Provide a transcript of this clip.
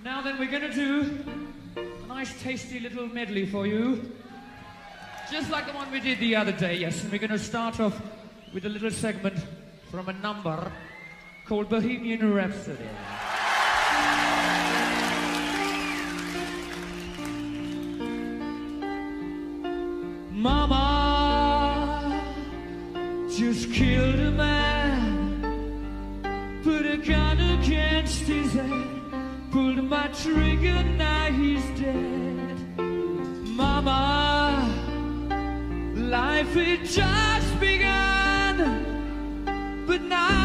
Now then, we're gonna do a nice tasty little medley for you. Just like the one we did the other day, yes. And we're gonna start off with a little segment from a number called Bohemian Rhapsody. Mama just killed a man, put a gun against his head, pulled my trigger, now he's dead. Mama, life had just begun, but now